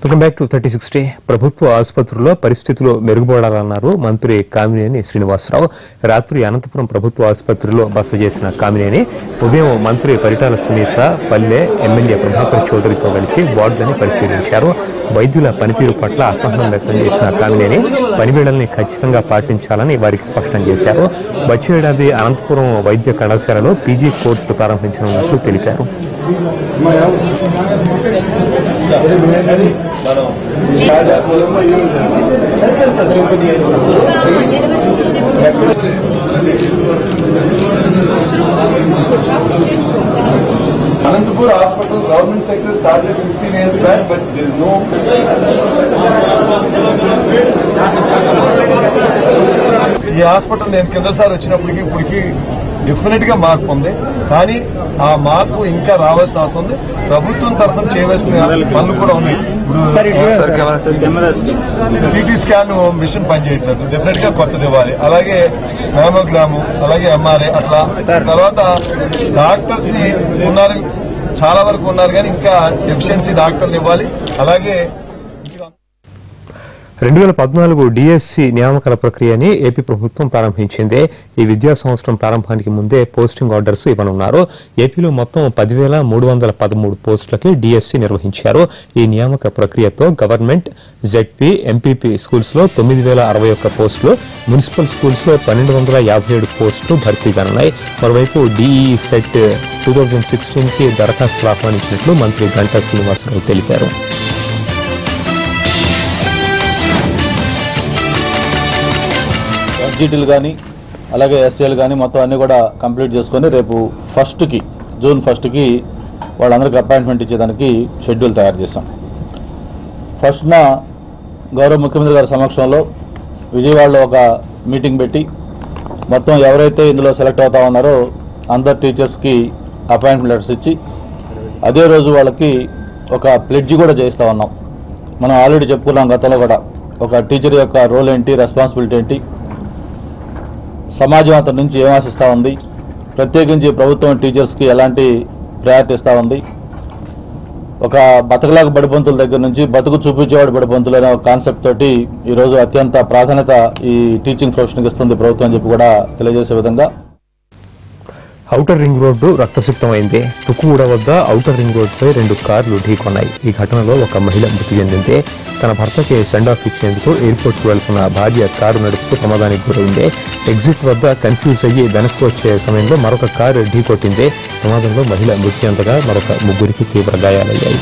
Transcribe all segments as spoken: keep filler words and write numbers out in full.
Welcome back to thirty sixty. ప్రభుత్వ ఆసుపత్రుల్లో పరిస్థితులు మెరుగుపడాలన్నారు మంత్రి కామినేని శ్రీనివాసరావు. రాత్రి అనంతపురం ప్రభుత్వ ఆసుపత్రిలో బస చేసిన కామినేని ఉదయం మంత్రి పరిటాల సునీత, పల్లె ఎమ్మెల్యే ప్రభాకర్ చౌదరితో కలిసి వార్డులను పరిశీలించారు. వైద్యుల పనితీరు పట్ల అసహనం వ్యక్తం చేసిన కామినేని పనివేళల్ని ఖచ్చితంగా పాటించాలని వారికి స్పష్టం చేశారు. వచ్చే ఏడాది అనంతపురం వైద్య కళాశాలలో పీజీ కోర్సులు ప్రారంభించనున్నట్లు తెలిపారు. Anantapur Hospital government sector started fifteen years back, but there is no. ఈ హాస్పిటల్ నేను కిందసారి వచ్చినప్పటికీ ఇప్పటికి డెఫినెట్ గా మార్పు ఉంది. కానీ ఆ మార్పు ఇంకా రావాల్సిన అవసరం ఉంది. ప్రభుత్వం తరఫున చేయవలసిన పనులు కూడా ఉన్నాయి. సిటీ స్కాన్ మిషన్ పనిచేయట్లేదు, డెఫినెట్ గా కొత్తది ఇవ్వాలి. అలాగే మ్యామోగ్రాము, అలాగే ఎంఆర్ఐ, అట్లా తర్వాత డాక్టర్స్ ని ఉన్నారు, చాలా వరకు ఉన్నారు కానీ ఇంకా ఎఫిషియన్సీ డాక్టర్లు ఇవ్వాలి. అలాగే రెండు వేల పద్నాలుగు డిఎస్సి నియామకాల ప్రక్రియని ఏపీ ప్రభుత్వం ప్రారంభించింది. ఈ విద్యా సంవత్సరం ప్రారంభానికి ముందే పోస్టింగ్ ఆర్డర్స్ ఇవ్వనున్నారు. ఏపీలో మొత్తం పదివేల మూడు వందల పదమూడు పోస్టులకి డిఎస్సి నిర్వహించారు. ఈ నియామక ప్రక్రియతో గవర్నమెంట్, జెడ్పీ, ఎంపీపీ స్కూల్స్ లో తొమ్మిది వేల అరవై ఒక్క పోస్టులు, మున్సిపల్ స్కూల్స్ లో పన్నెండు వందల యాభై ఏడు పోస్టులు భర్తీ కానున్నాయి. మరోవైపు DE CET two thousand sixteen కి దరఖాస్తులు ఆహ్వానించినట్లు మంత్రి గంటా శ్రీనివాసరావు తెలిపారు. ఎస్జిటీలు కానీ అలాగే ఎస్టీలు కానీ మొత్తం అన్నీ కూడా కంప్లీట్ చేసుకొని రేపు ఫస్ట్కి జూన్ ఫస్ట్కి వాళ్ళందరికీ అపాయింట్మెంట్ ఇచ్చేదానికి షెడ్యూల్ తయారు చేశాం. ఫస్ట్న గౌరవ ముఖ్యమంత్రి గారి సమక్షంలో విజయవాడలో ఒక మీటింగ్ పెట్టి మొత్తం ఎవరైతే ఇందులో సెలెక్ట్ అవుతా ఉన్నారో అందరు టీచర్స్కి అపాయింట్మెంట్ లెటర్స్ ఇచ్చి అదే రోజు వాళ్ళకి ఒక ప్లెడ్జ్ కూడా చేస్తూ ఉన్నాం. మనం ఆల్రెడీ చెప్పుకున్నాం గతంలో కూడా ఒక టీచర్ యొక్క రోల్ ఏంటి, రెస్పాన్సిబిలిటీ ఏంటి, సమాజం అతని నుంచి ఏం ఆశిస్తూ ఉంది, ప్రత్యేకించి ప్రభుత్వం టీచర్స్కి ఎలాంటి ప్రయారిటీ ఇస్తూ ఉంది, ఒక బతకలాగా బడిపంతుల దగ్గర నుంచి బతుకు చూపించేవాడు బడిపంతులు అనే ఒక కాన్సెప్ట్ తోటి ఈరోజు అత్యంత ప్రాధాన్యత ఈ టీచింగ్ ప్రొఫెషన్కి ఇస్తుంది ప్రభుత్వం అని చెప్పి కూడా తెలియజేసే విధంగా ఔటర్ రింగ్ రోడ్డు రక్తసిక్తమైంది. తుక్కుగూడ వద్ద ఔటర్ రింగ్ రోడ్డుపై రెండు కార్లు ఢీకొన్నాయి. ఈ ఘటనలో ఒక మహిళ మృతి చెందింది. తన భర్తకి సెండ్ ఆఫ్ ఇచ్చేందుకు ఎయిర్పోర్ట్కు వెళ్తున్న భార్య కారు నడుపుతూ ప్రమాదానికి గురైంది. ఎగ్జిట్ వద్ద కన్ఫ్యూజ్ అయ్యి వెనక్కి వచ్చే సమయంలో మరొక కారు ఢీకొట్టింది. ప్రమాదంలో మహిళ మృతి చెందగా మరొక ముగ్గురికి తీవ్ర గాయాలయ్యాయి.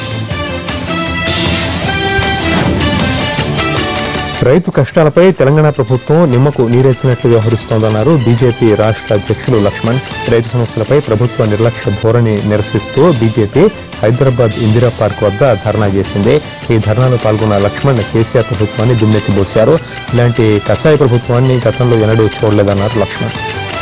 రైతు కష్టాలపై తెలంగాణ ప్రభుత్వం నిమ్మకు నీరెత్తినట్లు వ్యవహరిస్తోందన్నారు బీజేపీ రాష్ట్ర అధ్యక్షులు లక్ష్మణ్. రైతు సమస్యలపై ప్రభుత్వ నిర్లక్ష్య ధోరణి నిరసిస్తూ బీజేపీ హైదరాబాద్ ఇందిరా పార్క్ వద్ద ధర్నా చేసింది. ఈ ధర్నాలో పాల్గొన్న లక్ష్మణ్ కేసీఆర్ ప్రభుత్వాన్ని దుమ్మెత్తిపోశారు. ఇలాంటి కషాయ ప్రభుత్వాన్ని గతంలో ఎన్నడూ చూడలేదన్నారు లక్ష్మణ్.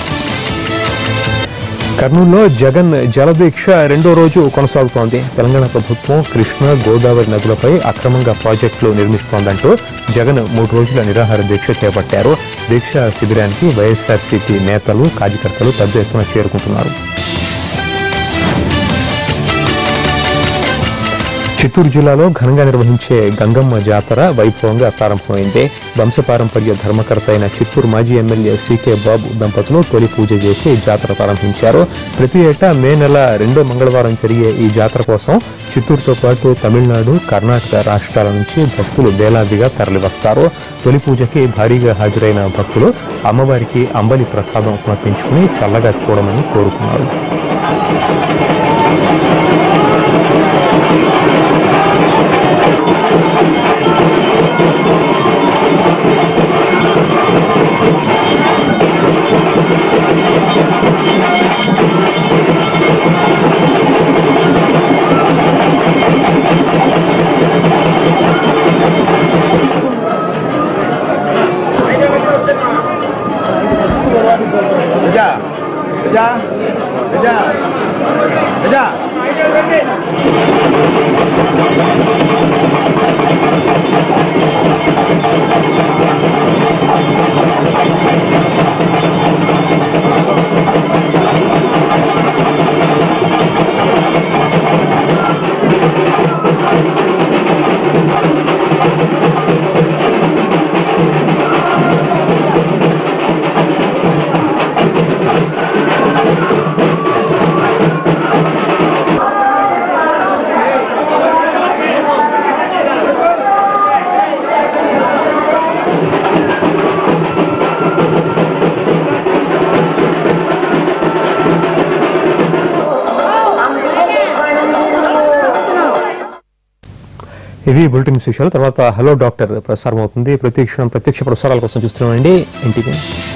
కర్నూలులో జగన్ జలదీక్ష రెండో రోజు కొనసాగుతోంది. తెలంగాణ ప్రభుత్వం కృష్ణ, గోదావరి నదులపై అక్రమంగా ప్రాజెక్టులు నిర్మిస్తోందంటూ జగన్ మూడు రోజుల నిరాహార దీక్ష చేపట్టారు. దీక్ష శిబిరానికి వైఎస్ఆర్సీపీ నేతలు, కార్యకర్తలు పెద్ద ఎత్తున చేరుకుంటున్నారు. చిత్తూరు జిల్లాలో ఘనంగా నిర్వహించే గంగమ్మ జాతర వైభవంగా ప్రారంభమైంది. వంశపారంపర్య ధర్మకర్త అయిన చిత్తూరు మాజీ ఎమ్మెల్యే సీకే బాబు దంపతులు తొలి పూజ చేసి జాతర ప్రారంభించారు. ప్రతి ఏటా మే నెల రెండో మంగళవారం జరిగే ఈ జాతర కోసం చిత్తూరుతో పాటు తమిళనాడు, కర్ణాటక రాష్ట్రాల నుంచి భక్తులు వేలాదిగా తరలివస్తారు. తొలి పూజకి భారీగా హాజరైన భక్తులు అమ్మవారికి అంబలి ప్రసాదం సమర్పించుకుని చల్లగా చూడమని కోరుకున్నారు. Yeah. Yeah. Yeah. ఇవి బులెటిన్ విశేషాలు. తర్వాత హలో డాక్టర్ ప్రసారం అవుతుంది. ప్రతి క్షణం ప్రత్యక్ష ప్రసారాల కోసం చూస్తున్నామండి ఎన్టీవీ.